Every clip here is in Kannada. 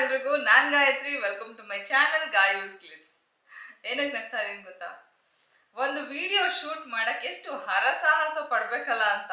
ಎಲ್ರಿಗೂ ನಾನು Gayatri welcome to my channel Gayu's clips. ಏನಕ್ಕೆ ನಗ್ತಾ ಇದೀನಿ ಗೊತ್ತಾ? ಒಂದು ವಿಡಿಯೋ ಶೂಟ್ ಮಾಡಕ್ಕೆ ಎಷ್ಟು ಹರಸಾಹಸ ಪಡ್ಬೇಕಲ್ಲ ಅಂತ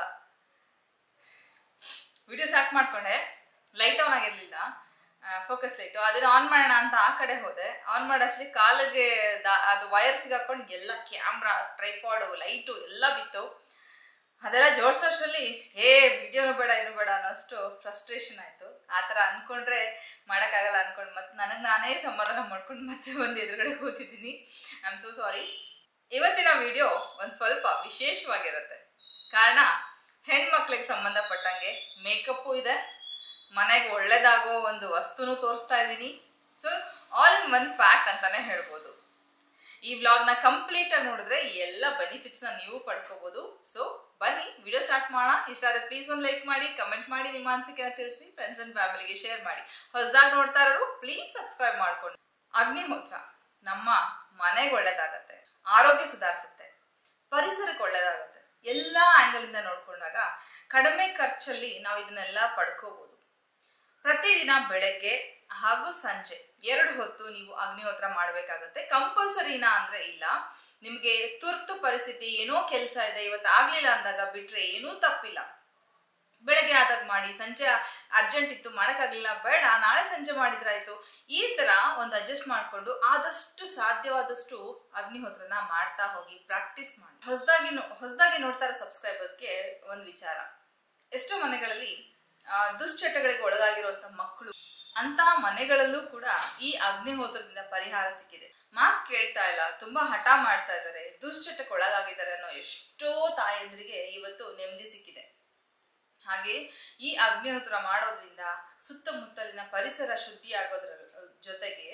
ವಿಡಿಯೋ ಸ್ಟಾರ್ಟ್ ಮಾಡ್ಕೊಂಡೆ. ಲೈಟ್ ಆನ್ ಆಗಿರ್ಲಿಲ್ಲ, ಫೋಕಸ್ ಲೈಟು. ಅದನ್ನ ಆನ್ ಮಾಡೋಣ ಅಂತ ಆ ಕಡೆ ಹೋದೆ. ಆನ್ ಮಾಡೋಷ್ಟೇ ಕಾಲಿಗೆ ಅದು ವೈರ್ ಸಿಗಾಕೊಂಡು ಎಲ್ಲ ಕ್ಯಾಮ್ರಾ, ಟ್ರೈಪಾಡು, ಲೈಟು ಎಲ್ಲ ಬಿತ್ತು. ಅದೆಲ್ಲ ಜೋಡಿಸೋಷ್ಟರಲ್ಲಿ ವಿಡಿಯೋನು ಬೇಡ ಏನು ಬೇಡ ಅನ್ನೋಷ್ಟು ಫ್ರಸ್ಟ್ರೇಷನ್ ಆಯಿತು. ಆ ಥರ ಅಂದ್ಕೊಂಡ್ರೆ ಮಾಡೋಕ್ಕಾಗಲ್ಲ ಅಂದ್ಕೊಂಡು ಮತ್ತೆ ನನಗೆ ನಾನೇ ಸಮಾಧಾನ ಮಾಡ್ಕೊಂಡು ಮತ್ತೆ ಒಂದು ಎದುರುಗಡೆ ಕೂತಿದ್ದೀನಿ. I am so sorry. ಇವತ್ತಿನ ವಿಡಿಯೋ ಒಂದು ಸ್ವಲ್ಪ ವಿಶೇಷವಾಗಿರುತ್ತೆ. ಕಾರಣ ಹೆಣ್ಮಕ್ಳಿಗೆ ಸಂಬಂಧಪಟ್ಟಂಗೆ ಮೇಕಪ್ಪು ಇದೆ, ಮನೆಗೆ ಒಳ್ಳೇದಾಗೋ ಒಂದು ವಸ್ತುನೂ ತೋರಿಸ್ತಾ ಇದ್ದೀನಿ. So all in one pack ಅಂತಾನೆ ಹೇಳ್ಬೋದು. ಈ ವ್ಲಾಗ್ನ ಕಂಪ್ಲೀಟ್ ಆಗಿ ನೋಡಿದ್ರೆ ಈ ಎಲ್ಲ ಬೆನಿಫಿಟ್ಸ್ನ ನೀವು ಪಡ್ಕೋಬಹುದು. ಸೊ ಬನ್ನಿ ವಿಡಿಯೋ ಸ್ಟಾರ್ಟ್ ಮಾಡೋಣ. ಇಷ್ಟ ಆದರೆ ಪ್ಲೀಸ್ ಒಂದು ಲೈಕ್ ಮಾಡಿ, ಕಮೆಂಟ್ ಮಾಡಿ, ನಿಮ್ಮ ಅನಿಸಿಕೆನ ತಿಳಿಸಿ, ಫ್ರೆಂಡ್ಸ್ ಅಂಡ್ ಫ್ಯಾಮಿಲಿಗೆ ಶೇರ್ ಮಾಡಿ. ಹೊಸದಾಗಿ ನೋಡ್ತಾ ಇರೋರು ಪ್ಲೀಸ್ ಸಬ್ಸ್ಕ್ರೈಬ್ ಮಾಡ್ಕೊಂಡು. ಅಗ್ನಿಹೋತ್ರ ನಮ್ಮ ಮನೆಗೆ ಒಳ್ಳೇದಾಗತ್ತೆ, ಆರೋಗ್ಯ ಸುಧಾರಿಸುತ್ತೆ, ಪರಿಸರಕ್ಕೆ ಒಳ್ಳೇದಾಗತ್ತೆ. ಎಲ್ಲ ಆಂಗಲಿಂದ ನೋಡ್ಕೊಂಡಾಗ ಕಡಿಮೆ ಖರ್ಚಲ್ಲಿ ನಾವು ಇದನ್ನೆಲ್ಲ ಪಡ್ಕೋಬಹುದು. ಪ್ರತಿದಿನ ಬೆಳಗ್ಗೆ ಹಾಗೂ ಸಂಜೆ 2 ಹೊತ್ತು ನೀವು ಅಗ್ನಿಹೋತ್ರ ಮಾಡಬೇಕಾಗತ್ತೆ. ಕಂಪಲ್ಸರಿನಾ ಅಂದ್ರೆ ಇಲ್ಲ. ನಿಮಗೆ ತುರ್ತು ಪರಿಸ್ಥಿತಿ, ಏನೋ ಕೆಲಸ ಇದೆ, ಇವತ್ತು ಆಗ್ಲಿಲ್ಲ ಅಂದಾಗ ಬಿಟ್ರೆ ಏನೂ ತಪ್ಪಿಲ್ಲ. ಬೆಳಗ್ಗೆ ಆದಾಗ ಮಾಡಿ, ಸಂಜೆ ಅರ್ಜೆಂಟ್ ಇತ್ತು ಮಾಡೋಕ್ಕಾಗಲಿಲ್ಲ, ಬೇಡ ನಾಳೆ ಸಂಜೆ ಮಾಡಿದ್ರಾಯ್ತು. ಈ ತರ ಒಂದು ಅಡ್ಜಸ್ಟ್ ಮಾಡಿಕೊಂಡು ಆದಷ್ಟು ಸಾಧ್ಯವಾದಷ್ಟು ಅಗ್ನಿಹೋತ್ರನ ಮಾಡ್ತಾ ಹೋಗಿ, ಪ್ರಾಕ್ಟೀಸ್ ಮಾಡಿ. ಹೊಸದಾಗಿ ನೋಡ್ತಾ ಇರೋ ಸಬ್ಸ್ಕ್ರೈಬರ್ಸ್ಗೆ ಒಂದು ವಿಚಾರ. ಎಷ್ಟೋ ಮನೆಗಳಲ್ಲಿ ದುಶ್ಚಟಗಳಿಗೆ ಒಳಗಾಗಿರುವಂತ ಮಕ್ಕಳು, ಅಂತ ಮನೆಗಳಲ್ಲೂ ಕೂಡ ಈ ಅಗ್ನಿಹೋತ್ರದಿಂದ ಪರಿಹಾರ ಸಿಕ್ಕಿದೆ. ಮಾತು ಕೇಳ್ತಾ ಇಲ್ಲ, ತುಂಬಾ ಹಠ ಮಾಡ್ತಾ ಇದ್ದಾರೆ, ದುಶ್ಚಟಕ್ಕೆ ಒಳಗಾಗಿದ್ದಾರೆ ಅನ್ನೋ ಎಷ್ಟೋ ತಾಯಂದ್ರಿಗೆ ಇವತ್ತು ನೆಮ್ಮದಿ ಸಿಕ್ಕಿದೆ. ಹಾಗೆ ಈ ಅಗ್ನಿಹೋತ್ರ ಮಾಡೋದ್ರಿಂದ ಸುತ್ತಮುತ್ತಲಿನ ಪರಿಸರ ಶುದ್ಧಿ ಆಗೋದ್ರ ಜೊತೆಗೆ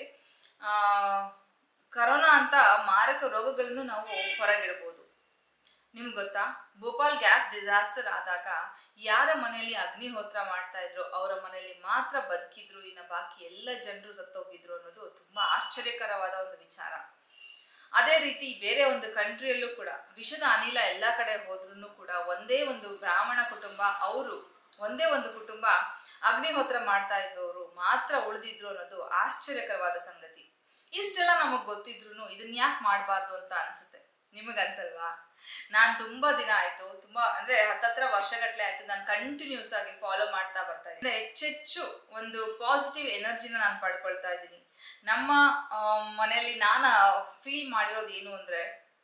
ಕರೋನಾ ಅಂತ ಮಾರಕ ರೋಗಗಳನ್ನು ನಾವು ಹೊರಗಿಡಬಹುದು. ನಿಮ್ಗೆ ಗೊತ್ತಾ, ಭೋಪಾಲ್ ಗ್ಯಾಸ್ ಡಿಸಾಸ್ಟರ್ ಆದಾಗ ಯಾರ ಮನೆಯಲ್ಲಿ ಅಗ್ನಿಹೋತ್ರ ಮಾಡ್ತಾ ಇದ್ರು ಅವರ ಮನೆಯಲ್ಲಿ ಮಾತ್ರ ಬದುಕಿದ್ರು, ಇನ್ನು ಬಾಕಿ ಎಲ್ಲ ಜನರು ಸತ್ತೋಗಿದ್ರು ಅನ್ನೋದು ತುಂಬಾ ಆಶ್ಚರ್ಯಕರವಾದ ಒಂದು ವಿಚಾರ. ಅದೇ ರೀತಿ ಬೇರೆ ಒಂದು ಕಂಟ್ರಿಯಲ್ಲೂ ಕೂಡ ವಿಷದ ಅನಿಲ ಎಲ್ಲ ಕಡೆ ಹೋದ್ರೂ ಕೂಡ ಒಂದೇ ಒಂದು ಬ್ರಾಹ್ಮಣ ಕುಟುಂಬ, ಅವರು ಒಂದೇ ಒಂದು ಕುಟುಂಬ ಅಗ್ನಿಹೋತ್ರ ಮಾಡ್ತಾ ಇದ್ದವರು ಮಾತ್ರ ಉಳಿದಿದ್ರು ಅನ್ನೋದು ಆಶ್ಚರ್ಯಕರವಾದ ಸಂಗತಿ. ಇಷ್ಟೆಲ್ಲ ನಮಗ್ ಗೊತ್ತಿದ್ರು ಇದನ್ನ ಯಾಕೆ ಮಾಡಬಾರ್ದು ಅಂತ ಅನ್ಸುತ್ತೆ. ನಿಮಗನ್ಸಲ್ವಾ? ನಾನ್ ತುಂಬಾ ದಿನ ಆಯ್ತು, ತುಂಬಾ ಅಂದ್ರೆ 10 ವರ್ಷಗಟ್ಲೆ ಆಯ್ತು ನಾನು ಕಂಟಿನ್ಯೂಸ್ ಆಗಿ ಫಾಲೋ ಮಾಡ್ತಾ ಬರ್ತಾ ಇದ್ದೀನಿ. ಹೆಚ್ಚೆಚ್ಚು ಒಂದು ಪಾಸಿಟಿವ್ ಎನರ್ಜಿನ ನಾನು ಪಡ್ಕೊಳ್ತಾ ಇದ್ದೀನಿ. ನಮ್ಮ ಮನೆಯಲ್ಲಿ ನಾನು ಫೀಲ್ ಮಾಡಿರೋದು ಏನು ಅಂದ್ರೆ,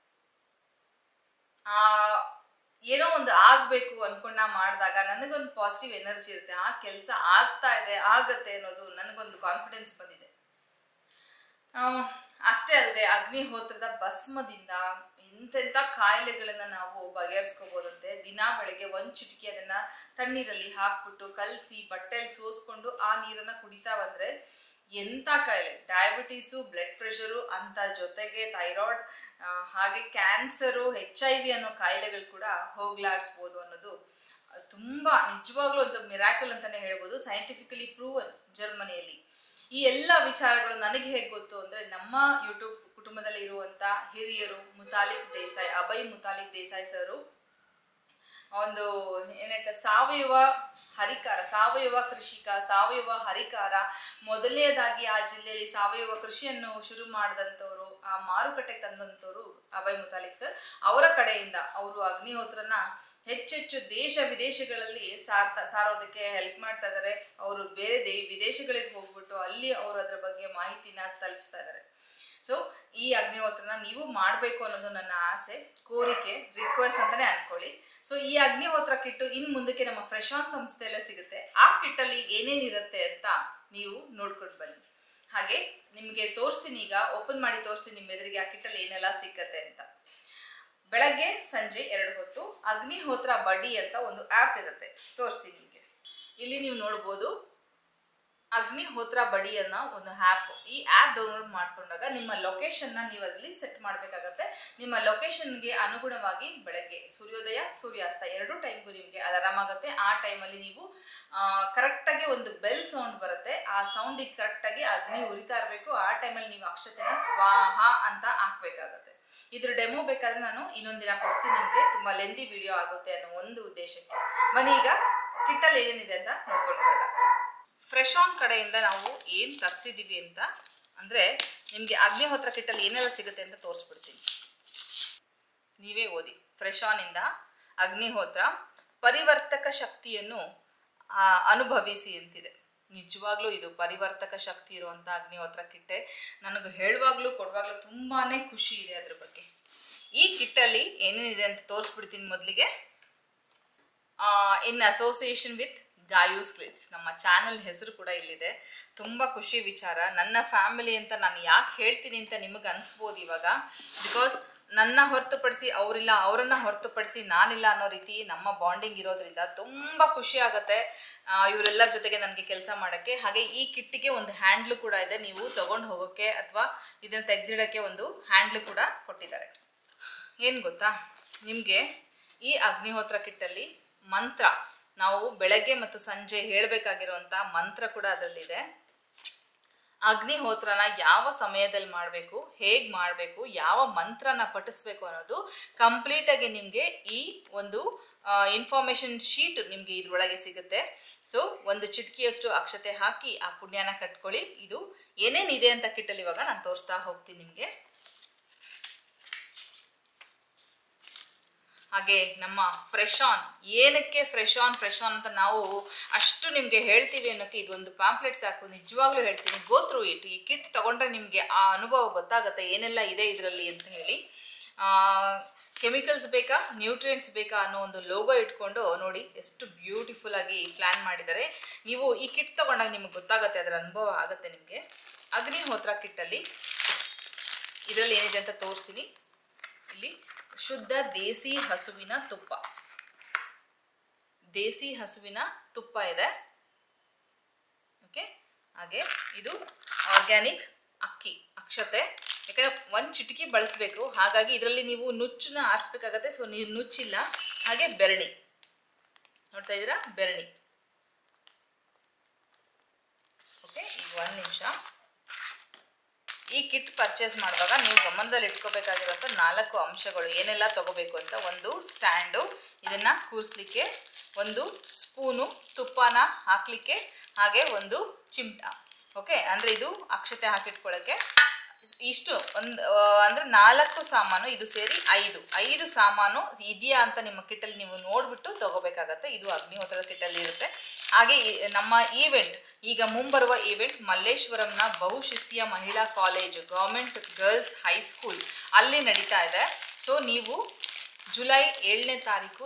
ಏನೋ ಒಂದು ಆಗ್ಬೇಕು ಅನ್ಕೊಂಡ್ ನಾ ಮಾಡಿದಾಗ ನನಗೊಂದು ಪಾಸಿಟಿವ್ ಎನರ್ಜಿ ಇರುತ್ತೆ. ಆ ಕೆಲಸ ಆಗ್ತಾ ಇದೆ, ಆಗತ್ತೆ ಅನ್ನೋದು ನನಗೊಂದು ಕಾನ್ಫಿಡೆನ್ಸ್ ಬಂದಿದೆ. ಅಷ್ಟೇ ಅಲ್ಲದೆ ಅಗ್ನಿಹೋತ್ರದ ಭಸ್ಮದಿಂದ ಎಂತೆಂಥ ಕಾಯಿಲೆಗಳನ್ನ ನಾವು ಬಗೆಹರಿಸ್ಕೋಬಹುದಂತೆ. ದಿನ ಬೆಳಗ್ಗೆ 1 ಚಿಟಿಕೆ ಅದನ್ನ ತಣ್ಣೀರಲ್ಲಿ ಹಾಕ್ಬಿಟ್ಟು ಕಲಸಿ ಬಟ್ಟೆಯಲ್ಲಿ ಸೋಸ್ಕೊಂಡು ಆ ನೀರನ್ನ ಕುಡಿತಾ ಬಂದ್ರೆ ಎಂಥ ಕಾಯಿಲೆ, ಡಯಾಬಿಟೀಸು, ಬ್ಲಡ್ ಪ್ರೆಷರು ಅಂತ, ಜೊತೆಗೆ ಥೈರಾಯ್ಡ್, ಹಾಗೆ ಕ್ಯಾನ್ಸರು, HIV ಅನ್ನೋ ಕಾಯಿಲೆಗಳು ಕೂಡ ಹೋಗ್ಲಾಡಿಸ್ಬೋದು ಅನ್ನೋದು ತುಂಬಾ ನಿಜವಾಗ್ಲೂ ಒಂದು ಮಿರಾಕಲ್ ಅಂತಾನೆ ಹೇಳ್ಬೋದು. ಸೈಂಟಿಫಿಕಲಿ ಪ್ರೂವನ್ ಜರ್ಮನಿಯಲ್ಲಿ. ಈ ಎಲ್ಲ ವಿಚಾರಗಳು ನನಗೆ ಹೇಗೆ ಗೊತ್ತು ಅಂದ್ರೆ, ನಮ್ಮ ಯೂಟ್ಯೂಬ್ ಕುಟುಂಬದಲ್ಲಿ ಇರುವಂತ ಹಿರಿಯರು, ಮುತಾಲಿಕ್ ದೇಸಾಯಿ, ಅಭಯ್ ಮುತಾಲಿಕ್ ದೇಸಾಯಿ ಸರು ಒಂದು ಸಾವಯವ ಹರಿಕಾರ, ಸಾವಯವ ಕೃಷಿಕ, ಸಾವಯವ ಹರಿಕಾರ, ಮೊದಲನೇದಾಗಿ ಆ ಜಿಲ್ಲೆಯಲ್ಲಿ ಸಾವಯವ ಕೃಷಿಯನ್ನು ಶುರು ಮಾಡಿದಂಥವ್ರು, ಆ ಮಾರುಕಟ್ಟೆಗೆ ತಂದಂಥವ್ರು ಅಭಯ್ ಮುತಾಲಿಕ್ ಸರ್. ಅವರ ಕಡೆಯಿಂದ ಅವರು ಅಗ್ನಿಹೋತ್ರನ ಹೆಚ್ಚೆಚ್ಚು ದೇಶ ವಿದೇಶಗಳಲ್ಲಿ ಸಾರೋದಕ್ಕೆ ಹೆಲ್ಪ್ ಮಾಡ್ತಾ ಇದ್ದಾರೆ. ಅವರು ಬೇರೆ ವಿದೇಶಗಳಿಗೆ ಹೋಗ್ಬಿಟ್ಟು ಅಲ್ಲಿ ಅವರು ಅದ್ರ ಬಗ್ಗೆ ಮಾಹಿತಿನ ತಲುಪಿಸ್ತಾ ಇದ್ದಾರೆ. ಸೊ ಈ ಅಗ್ನಿಹೋತ್ರನ ನೀವು ಮಾಡಬೇಕು ಅನ್ನೋದು ನನ್ನ ಆಸೆ, ಕೋರಿಕೆ, ರಿಕ್ವೆಸ್ಟ್ ಅಂತಾನೆ ಅನ್ಕೊಳ್ಳಿ. ಸೊ ಈ ಅಗ್ನಿಹೋತ್ರ ಕಿಟ್ಟು ಇನ್ ಮುಂದಕ್ಕೆ ನಮ್ಮ ಫ್ರೆಶ್ ಆನ್ ಸಂಸ್ಥೆಯಲ್ಲೇ ಸಿಗುತ್ತೆ. ಆ ಕಿಟ್ಟಲ್ಲಿ ಏನೇನಿರುತ್ತೆ ಅಂತ ನೀವು ನೋಡ್ಕೊಂಡು ಬನ್ನಿ. ಹಾಗೆ ನಿಮಗೆ ತೋರಿಸ್ತೀನಿ, ಈಗ ಓಪನ್ ಮಾಡಿ ತೋರಿಸ್ತೀನಿ ನಿಮ್ಮ ಎದುರಿಗೆ ಆ ಕಿಟ್ಟಲ್ಲಿ ಏನೆಲ್ಲ ಸಿಕ್ಕತ್ತೆ ಅಂತ. ಬೆಳಗ್ಗೆ ಸಂಜೆ 2 ಹೊತ್ತು ಅಗ್ನಿಹೋತ್ರ ಬಡಿ ಅಂತ ಒಂದು ಆ್ಯಪ್ ಇರುತ್ತೆ, ತೋರಿಸ್ತೀನಿ ನಿಮಗೆ. ಇಲ್ಲಿ ನೀವು ನೋಡ್ಬೋದು ಅಗ್ನಿಹೋತ್ರ ಬಡಿ ಅನ್ನೋ ಒಂದು ಆ್ಯಪ್. ಈ ಆ್ಯಪ್ ಡೌನ್ಲೋಡ್ ಮಾಡ್ಕೊಂಡಾಗ ನಿಮ್ಮ ಲೊಕೇಶನ್ನ ನೀವು ಅದರಲ್ಲಿ ಸೆಟ್ ಮಾಡಬೇಕಾಗತ್ತೆ. ನಿಮ್ಮ ಲೊಕೇಶನ್ಗೆ ಅನುಗುಣವಾಗಿ ಬೆಳಗ್ಗೆ ಸೂರ್ಯೋದಯ, ಸೂರ್ಯಾಸ್ತ 2 ಟೈಮ್ಗೂ ನಿಮಗೆ ಅಲಾರಾಮ್ ಆಗುತ್ತೆ. ಆ ಟೈಮಲ್ಲಿ ನೀವು ಕರೆಕ್ಟಾಗಿ ಒಂದು ಬೆಲ್ ಸೌಂಡ್ ಬರುತ್ತೆ. ಆ ಸೌಂಡಿಗೆ ಕರೆಕ್ಟಾಗಿ ಅಗ್ನಿ ಉರಿತಾ ಇರಬೇಕು. ಆ ಟೈಮಲ್ಲಿ ನೀವು ಅಕ್ಷತೆನ ಸ್ವಾಹ ಅಂತ ಹಾಕ್ಬೇಕಾಗತ್ತೆ. ಇದ್ರ ಡೆಮೋ ಬೇಕಾದ್ರೆ ನಾನು ಇನ್ನೊಂದು ದಿನ ಕೊಡ್ತೀನಿ ನಿಮಗೆ, ತುಂಬಾ ಲೆಂದಿ ವಿಡಿಯೋ ಆಗುತ್ತೆ ಅನ್ನೋ ಒಂದು ಉದ್ದೇಶಕ್ಕೆ. ಬನ್ನಿ ಈಗ ಕಿಟ್ಟಲ್ಲಿ ಏನೇನಿದೆ ಅಂತ ನೋಡ್ಕೊಂಡು ಬರೋಣ. ಫ್ರೆಶ್ ಆನ್ ಕಡೆಯಿಂದ ನಾವು ಏನು ತರಿಸಿದ್ದೀವಿ ಅಂತ ಅಂದರೆ ನಿಮಗೆ ಅಗ್ನಿಹೋತ್ರ ಕಿಟ್ಟಲ್ಲಿ ಏನೆಲ್ಲ ಸಿಗುತ್ತೆ ಅಂತ ತೋರಿಸ್ಬಿಡ್ತೀನಿ, ನೀವೇ ಓದಿ. ಫ್ರೆಶ್ ಆನಿಂದ ಅಗ್ನಿಹೋತ್ರ ಪರಿವರ್ತಕ ಶಕ್ತಿಯನ್ನು ಅನುಭವಿಸಿ ಅಂತಿದೆ. ನಿಜವಾಗ್ಲೂ ಇದು ಪರಿವರ್ತಕ ಶಕ್ತಿ ಇರುವಂಥ ಅಗ್ನಿಹೋತ್ರ ಕಿಟ್ಟೆ. ನನಗೆ ಹೇಳುವಾಗ್ಲೂ ಕೊಡುವಾಗ್ಲೂ ತುಂಬಾ ಖುಷಿ ಇದೆ ಅದ್ರ ಬಗ್ಗೆ. ಈ ಕಿಟ್ಟಲ್ಲಿ ಏನೇನಿದೆ ಅಂತ ತೋರಿಸ್ಬಿಡ್ತೀನಿ. ಮೊದಲಿಗೆ in association with Gayu's glitz, ನಮ್ಮ ಚಾನಲ್ ಹೆಸರು ಕೂಡ ಇಲ್ಲಿದೆ. ತುಂಬ ಖುಷಿ ವಿಚಾರ. ನನ್ನ ಫ್ಯಾಮಿಲಿ ಅಂತ ನಾನು ಯಾಕೆ ಹೇಳ್ತೀನಿ ಅಂತ ನಿಮಗೆ ಅನಿಸ್ಬೋದು ಇವಾಗ, ಬಿಕಾಸ್ ನನ್ನ ಹೊರತುಪಡಿಸಿ ಅವರಿಲ್ಲ, ಅವರನ್ನು ಹೊರತುಪಡಿಸಿ ನಾನಿಲ್ಲ ಅನ್ನೋ ರೀತಿ ನಮ್ಮ ಬಾಂಡಿಂಗ್ ಇರೋದ್ರಿಂದ ತುಂಬ ಖುಷಿ ಆಗುತ್ತೆ ಇವರೆಲ್ಲರ ಜೊತೆಗೆ ನನಗೆ ಕೆಲಸ ಮಾಡೋಕ್ಕೆ. ಹಾಗೆ ಈ ಕಿಟ್ಟಿಗೆ ಒಂದು ಹ್ಯಾಂಡ್ಲು ಕೂಡ ಇದೆ, ನೀವು ತಗೊಂಡು ಹೋಗೋಕ್ಕೆ ಅಥವಾ ಇದನ್ನು ತೆಗೆದಿಡೋಕ್ಕೆ ಒಂದು ಹ್ಯಾಂಡ್ಲು ಕೂಡ ಕೊಟ್ಟಿದ್ದಾರೆ. ಏನು ಗೊತ್ತಾ, ನಿಮಗೆ ಈ ಅಗ್ನಿಹೋತ್ರ ಕಿಟ್ಟಲ್ಲಿ ಮಂತ್ರ, ನಾವು ಬೆಳಗ್ಗೆ ಮತ್ತು ಸಂಜೆ ಹೇಳಬೇಕಾಗಿರುವಂಥ ಮಂತ್ರ ಕೂಡ ಅದರಲ್ಲಿದೆ. ಅಗ್ನಿಹೋತ್ರನ ಯಾವ ಸಮಯದಲ್ಲಿ ಮಾಡಬೇಕು, ಹೇಗೆ ಮಾಡಬೇಕು, ಯಾವ ಮಂತ್ರನ ಪಠಿಸ್ಬೇಕು ಅನ್ನೋದು ಕಂಪ್ಲೀಟಾಗಿ ನಿಮಗೆ ಈ ಒಂದು ಇನ್ಫಾರ್ಮೇಷನ್ ಶೀಟ್ ನಿಮಗೆ ಇದ್ರೊಳಗೆ ಸಿಗುತ್ತೆ. ಸೊ ಒಂದು ಚಿಟಕಿಯಷ್ಟು ಅಕ್ಷತೆ ಹಾಕಿ ಆ ಪುಣ್ಯನ ಕಟ್ಕೊಳ್ಳಿ. ಇದು ಏನೇನಿದೆ ಅಂತ ಕಿಟ್ಟಲ್ಲಿ ಇವಾಗ ನಾನು ತೋರಿಸ್ತಾ ಹೋಗ್ತೀನಿ ನಿಮಗೆ. ಹಾಗೆ ನಮ್ಮ ಫ್ರೆಶ್ ಆನ್, ಏನಕ್ಕೆ ಫ್ರೆಶ್ ಆನ್ ಅಂತ ನಾವು ಅಷ್ಟು ನಿಮಗೆ ಹೇಳ್ತೀವಿ ಅನ್ನೋಕ್ಕೆ ಇದೊಂದು ಪ್ಯಾಂಪ್ಲೆಟ್ ಸಾಕು. ನಿಜವಾಗ್ಲೂ ಹೇಳ್ತೀನಿ, ಗೋ ಥ್ರೂ ಇಟ್. ಈ ಕಿಟ್ ತಗೊಂಡ್ರೆ ನಿಮಗೆ ಆ ಅನುಭವ ಗೊತ್ತಾಗುತ್ತೆ ಏನೆಲ್ಲ ಇದೆ ಇದರಲ್ಲಿ ಅಂತ ಹೇಳಿ. ಕೆಮಿಕಲ್ಸ್ ಬೇಕಾ, ನ್ಯೂಟ್ರಿಯೆಂಟ್ಸ್ ಬೇಕಾ ಅನ್ನೋ ಒಂದು ಲೋಗೋ ಇಟ್ಕೊಂಡು ನೋಡಿ ಎಷ್ಟು ಬ್ಯೂಟಿಫುಲ್ ಆಗಿ ಪ್ಲ್ಯಾನ್ ಮಾಡಿದ್ದಾರೆ. ನೀವು ಈ ಕಿಟ್ ತಗೊಂಡಾಗ ನಿಮಗೆ ಗೊತ್ತಾಗುತ್ತೆ, ಅದರ ಅನುಭವ ಆಗುತ್ತೆ ನಿಮಗೆ. ಅಗ್ನಿಹೋತ್ರ ಕಿಟ್ಟಲ್ಲಿ ಇದರಲ್ಲಿ ಏನಿದೆ ಅಂತ ತೋರಿಸ್ತೀನಿ. ಇಲ್ಲಿ ಶುದ್ಧ ದೇಸಿ ಹಸುವಿನ ತುಪ್ಪ, ದೇಸಿ ಹಸುವಿನ ತುಪ್ಪ ಇದೆ. ಓಕೆ, ಹಾಗೆ ಇದು ಆರ್ಗ್ಯಾನಿಕ್ ಅಕ್ಕಿ ಅಕ್ಷತೆ. ಯಾಕಂದರೆ ಒಂದು ಚಿಟಕಿ ಬಳಸಬೇಕು, ಹಾಗಾಗಿ ಇದರಲ್ಲಿ ನೀವು ನುಚ್ಚನ್ನ ಆರಿಸ್ಬೇಕಾಗತ್ತೆ. ಸೊ ನೀವು ನುಚ್ಚಿಲ್ಲ. ಹಾಗೆ ಬೆರಣಿ ನೋಡ್ತಾ ಇದ್ದೀರಾ, ಬೆರಣಿ. ಓಕೆ, ಈಗ ಒಂದು ನಿಮಿಷ. ಈ ಕಿಟ್ ಪರ್ಚೇಸ್ ಮಾಡುವಾಗ ನೀವು ಗಮನದಲ್ಲಿ ಇಟ್ಕೋಬೇಕಾಗಿರುವಂಥ 4 ಅಂಶಗಳು ಏನೆಲ್ಲ ತಗೋಬೇಕು ಅಂತ. ಒಂದು ಸ್ಟ್ಯಾಂಡು, ಇದನ್ನು ಕೂರಿಸ್ಲಿಕ್ಕೆ, ಒಂದು ಸ್ಪೂನು ತುಪ್ಪನ ಹಾಕಲಿಕ್ಕೆ, ಹಾಗೆ ಒಂದು ಚಿಮಟ. ಓಕೆ, ಅಂದರೆ ಇದು ಅಕ್ಷತೆ ಹಾಕಿಟ್ಕೊಳ್ಳೋಕ್ಕೆ. ಇಷ್ಟು ಒಂದು ಅಂದರೆ 4 ಸಾಮಾನು, ಇದು ಸೇರಿ 5 ಸಾಮಾನು ಇದೆಯಾ ಅಂತ ನಿಮ್ಮ ಕಿಟ್ಟಲ್ಲಿ ನೀವು ನೋಡಿಬಿಟ್ಟು ತಗೋಬೇಕಾಗತ್ತೆ. ಇದು ಅಗ್ನಿಹೋತ್ರದ ಕಿಟ್ಟಲ್ಲಿ ಇರುತ್ತೆ. ಹಾಗೆ ನಮ್ಮ ಈವೆಂಟ್, ಈಗ ಮುಂಬರುವ ಈವೆಂಟ್ ಮಲ್ಲೇಶ್ವರಂನ ಬಹುಶಿಸ್ತೀಯ ಮಹಿಳಾ ಕಾಲೇಜು, ಗೌರ್ಮೆಂಟ್ ಗರ್ಲ್ಸ್ ಹೈಸ್ಕೂಲ್ ಅಲ್ಲಿ ನಡೀತಾ ಇದೆ. ಸೊ ನೀವು ಜುಲೈ 7ನೇ ತಾರೀಕು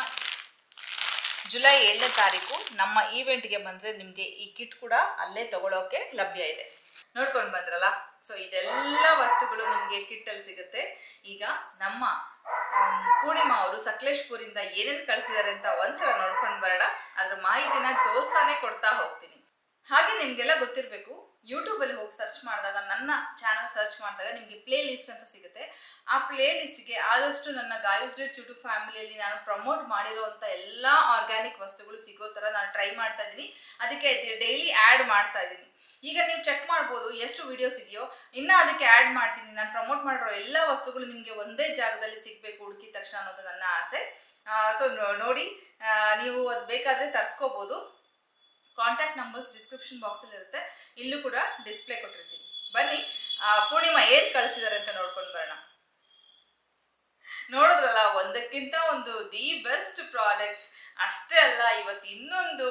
ನಮ್ಮ ಈವೆಂಟ್ಗೆ ಬಂದರೆ ನಿಮಗೆ ಈ ಕಿಟ್ ಕೂಡ ಅಲ್ಲೇ ತಗೊಳ್ಳೋಕೆ ಲಭ್ಯ ಇದೆ. ನೋಡ್ಕೊಂಡು ಬಂದ್ರಲ್ಲ. ಸೊ ಇದೆಲ್ಲ ವಸ್ತುಗಳು ನಿಮಗೆ ಕಿಟ್ಟಲ್ಲಿ ಸಿಗುತ್ತೆ. ಈಗ ನಮ್ಮ ಪೂರ್ಣಿಮಾ ಅವರು ಸಕಲೇಶ್ಪುರಿಂದ ಏನೇನು ಕಳಿಸಿದ್ದಾರೆ ಅಂತ ಒಂದ್ಸಲ ನೋಡ್ಕೊಂಡು ಬರೋಣ. ಅದ್ರ ಮಾಹಿತಿನ ತೋರಿಸ್ತಾನೆ ಕೊಡ್ತಾ ಹೋಗ್ತೀನಿ. ಹಾಗೆ ನಿಮಗೆಲ್ಲ ಗೊತ್ತಿರಬೇಕು, ಯೂಟ್ಯೂಬಲ್ಲಿ ಹೋಗಿ ಸರ್ಚ್ ಮಾಡಿದಾಗ, ನನ್ನ ಚಾನಲ್ ಸರ್ಚ್ ಮಾಡಿದಾಗ ನಿಮಗೆ ಪ್ಲೇ ಲಿಸ್ಟ್ ಅಂತ ಸಿಗುತ್ತೆ. ಆ ಪ್ಲೇ ಲಿಸ್ಟ್ಗೆ ಆದಷ್ಟು ನನ್ನ ಗಾಯೂಸ್ ಗ್ಲಿಟ್ಸ್ ಯೂಟ್ಯೂಬ್ ಫ್ಯಾಮಿಲಿಯಲ್ಲಿ ನಾನು ಪ್ರಮೋಟ್ ಮಾಡಿರೋವಂಥ ಎಲ್ಲ ಆರ್ಗ್ಯಾನಿಕ್ ವಸ್ತುಗಳು ಸಿಗೋ ಥರ ನಾನು ಟ್ರೈ ಮಾಡ್ತಾ ಇದ್ದೀನಿ. ಅದಕ್ಕೆ ಡೈಲಿ ಆ್ಯಡ್ ಮಾಡ್ತಾ ಇದ್ದೀನಿ. ಈಗ ನೀವು ಚೆಕ್ ಮಾಡ್ಬೋದು ಎಷ್ಟು ವಿಡಿಯೋಸ್ ಇದೆಯೋ, ಇನ್ನೂ ಅದಕ್ಕೆ ಆ್ಯಡ್ ಮಾಡ್ತೀನಿ. ನಾನು ಪ್ರಮೋಟ್ ಮಾಡಿರೋ ಎಲ್ಲ ವಸ್ತುಗಳು ನಿಮಗೆ ಒಂದೇ ಜಾಗದಲ್ಲಿ ಸಿಗಬೇಕು ಹುಡುಕಿದ ತಕ್ಷಣ ಅನ್ನೋದು ನನ್ನ ಆಸೆ. ಸೊ ನೋಡಿ, ನೀವು ಅದು ಬೇಕಾದರೆ ತರಿಸ್ಕೋಬೋದು. ಕಾಂಟ್ಯಾಕ್ಟ್ ನಂಬರ್ಸ್ ಡಿಸ್ಕ್ರಿಪ್ಷನ್ ಬಾಕ್ಸಲ್ಲಿ ಇರುತ್ತೆ, ಇಲ್ಲೂ ಕೂಡ ಡಿಸ್ಪ್ಲೇ ಕೊಟ್ಟಿರ್ತೀನಿ. ಬನ್ನಿ ಪೂರ್ಣಿಮಾ ಏನು ಕಳಿಸಿದ್ದಾರೆ ಅಂತ ನೋಡ್ಕೊಂಡು ಬರೋಣ. ನೋಡಿದ್ರಲ್ಲ, ಒಂದಕ್ಕಿಂತ ಒಂದು ದಿ ಬೆಸ್ಟ್ ಪ್ರಾಡಕ್ಟ್ಸ್. ಅಷ್ಟೇ ಅಲ್ಲ, ಇವತ್ತು ಇನ್ನೊಂದು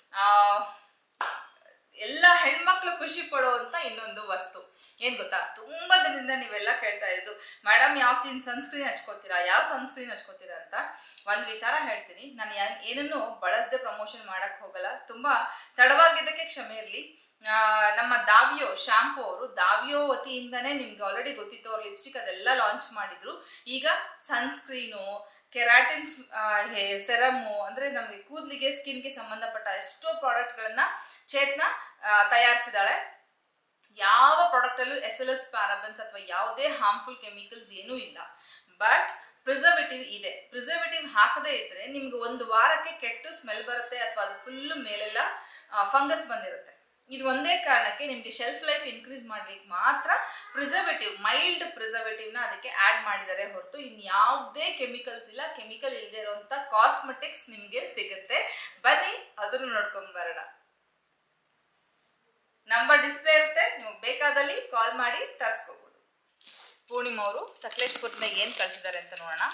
ಎಲ್ಲ ಹೆಣ್ಮಕ್ಳು ಖುಷಿ ಪಡುವಂತ ಇನ್ನೊಂದು ವಸ್ತು. ಏನ್ ಗೊತ್ತಾ, ತುಂಬಾ ದಿನದಿಂದ ನೀವೆಲ್ಲ ಕೇಳ್ತಾ ಇದ್ದು, ಮೇಡಮ್ ಯಾವ ಸನ್ಸ್ಕ್ರೀನ್ ಹಚ್ಕೋತೀರಾ ಅಂತ. ಒಂದು ವಿಚಾರ ಹೇಳ್ತೀನಿ, ನಾನು ಏನನ್ನು ಬಳಸದೆ ಪ್ರಮೋಷನ್ ಮಾಡಕ್ ಹೋಗಲ್ಲ. ತುಂಬಾ ತಡವಾಗಿದ್ದಕ್ಕೆ ಕ್ಷಮೆ ಇರಲಿ. ನಮ್ಮ ದಾವಿಯೋ ಶಾಂಪೂ ಅವರು ದಾವಿಯೋ ವತಿಯಿಂದನೇ ನಿಮ್ಗೆ ಆಲ್ರೆಡಿ ಗೊತ್ತಿತ್ತು, ಅವ್ರು ಲಿಪ್ಸ್ಟಿಕ್ ಅದೆಲ್ಲ ಲಾಂಚ್ ಮಾಡಿದ್ರು. ಈಗ ಸನ್ಸ್ಕ್ರೀನು, ಕೆರಾಟಿನ್ ಸೆರಮು, ಅಂದ್ರೆ ನಮಗೆ ಕೂದಲಿಗೆ ಸ್ಕಿನ್ಗೆ ಸಂಬಂಧಪಟ್ಟ ಎಷ್ಟೋ ಪ್ರಾಡಕ್ಟ್ಗಳನ್ನ ಚೇತನ ತಯಾರಿಸಿದಾಳೆ. ಯಾವ ಪ್ರಾಡಕ್ಟ್ ಅಲ್ಲೂ SLS ಪ್ಯಾರಾಬೆನ್ಸ್ ಅಥವಾ ಯಾವುದೇ ಹಾರ್ಮ್ಫುಲ್ ಕೆಮಿಕಲ್ಸ್ ಏನೂ ಇಲ್ಲ. ಬಟ್ ಪ್ರಿಸರ್ವೇಟಿವ್ ಇದೆ. ಪ್ರಿಸರ್ವೇಟಿವ್ ಹಾಕದೇ ಇದ್ರೆ ನಿಮ್ಗೆ ಒಂದು ವಾರಕ್ಕೆ ಕೆಟ್ಟು ಸ್ಮೆಲ್ ಬರುತ್ತೆ, ಅಥವಾ ಅದು ಫುಲ್ ಮೇಲೆಲ್ಲ ಫಂಗಸ್ ಬಂದಿರುತ್ತೆ. ಇದು ಒಂದೇ ಕಾರಣಕ್ಕೆ ನಿಮಗೆ ಶೆಲ್ಫ್ ಲೈಫ್ ಇನ್ಕ್ರೀಸ್ ಮಾಡ್ಲಿಕ್ಕೆ ಮಾತ್ರ ಪ್ರಿಸರ್ವೇಟಿವ್, ಮೈಲ್ಡ್ ಪ್ರಿಸರ್ವೇಟಿವ್ನ ಅದಕ್ಕೆ ಆ್ಯಡ್ ಮಾಡಿದ್ದಾರೆ ಹೊರತು ಇನ್ಯಾವುದೇ ಕೆಮಿಕಲ್ಸ್ ಇಲ್ಲ. ಕೆಮಿಕಲ್ ಇಲ್ಲದೆ ಇರುವಂಥ ಕಾಸ್ಮೆಟಿಕ್ಸ್ ನಿಮಗೆ ಸಿಗುತ್ತೆ. ಬನ್ನಿ ಅದನ್ನು ನೋಡ್ಕೊಂಡು ಬರೋಣ. ನಂಬರ್ ಡಿಸ್ಪ್ಲೇ ಇರುತ್ತೆ, ನಿಮಗೆ ಬೇಕಾದಲ್ಲಿ ಕಾಲ್ ಮಾಡಿ ತರಿಸ್ಕೋಬಹುದು. ಪೂರ್ಣಿಮಾ ಅವರು ಸಕಲೇಶ್ಪುರದಿಂದ ಏನು ಕಳಿಸಿದ್ದಾರೆ ಅಂತ ನೋಡೋಣ.